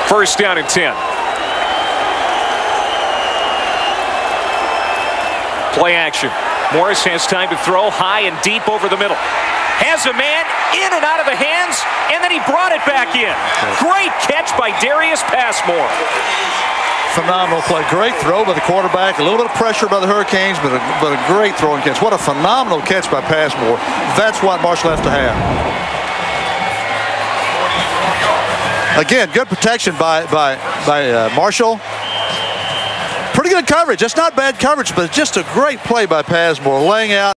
First down and 10. Play action. Morris has time to throw high and deep over the middle. Has a man in and out of the hands, and then he brought it back in. Great catch by Darius Passmore. Phenomenal play. Great throw by the quarterback. A little bit of pressure by the Hurricanes, but a great throw and catch. What a phenomenal catch by Passmore. That's what Marshall has to have. Again, good protection by Marshall. Pretty good coverage. That's not bad coverage, but just a great play by Passmore, laying out.